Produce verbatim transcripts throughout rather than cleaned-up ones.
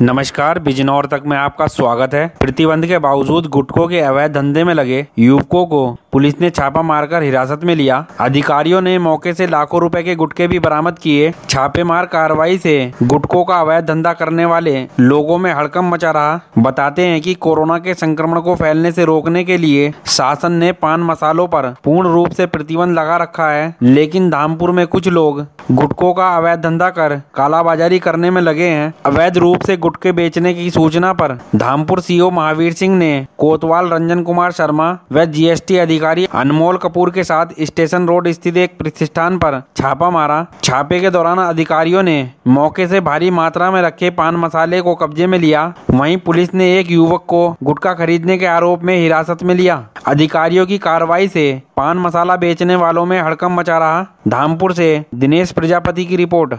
नमस्कार, बिजनौर तक में आपका स्वागत है। प्रतिबंध के बावजूद गुटखों के अवैध धंधे में लगे युवकों को पुलिस ने छापा मारकर हिरासत में लिया। अधिकारियों ने मौके से लाखों रुपए के गुटखे भी बरामद किए। छापेमार कार्रवाई से गुटखों का अवैध धंधा करने वाले लोगों में हड़कंप मचा रहा। बताते हैं कि कोरोना के संक्रमण को फैलने से रोकने के लिए शासन ने पान मसालों पर पूर्ण रूप से प्रतिबंध लगा रखा है, लेकिन धामपुर में कुछ लोग गुटखों का अवैध धंधा कर कालाबाजारी करने में लगे हैं। अवैध रूप से गुटखे बेचने की सूचना पर धामपुर सीओ महावीर सिंह ने कोतवाल रंजन कुमार शर्मा व जीएसटी अधिकारी अनमोल कपूर के साथ स्टेशन रोड स्थित एक प्रतिष्ठान पर छापा मारा। छापे के दौरान अधिकारियों ने मौके से भारी मात्रा में रखे पान मसाले को कब्जे में लिया। वहीं पुलिस ने एक युवक को गुटखा खरीदने के आरोप में हिरासत में लिया। अधिकारियों की कार्रवाई से पान मसाला बेचने वालों में हड़कंप मचा रहा। धामपुर से दिनेश प्रजापति की रिपोर्ट।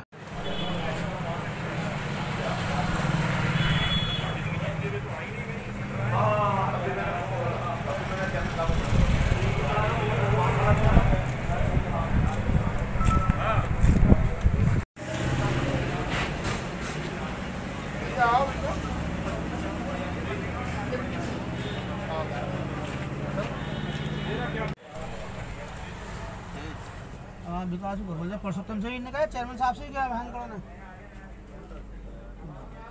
विकास परसोत्तम से इन्हें कहा चेयरमैन साहब से क्या बहन करो ना।